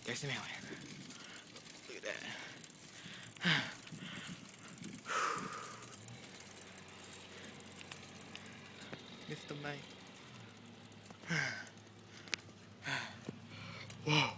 There's the mailman. Look at that. Mr. May. Whoa.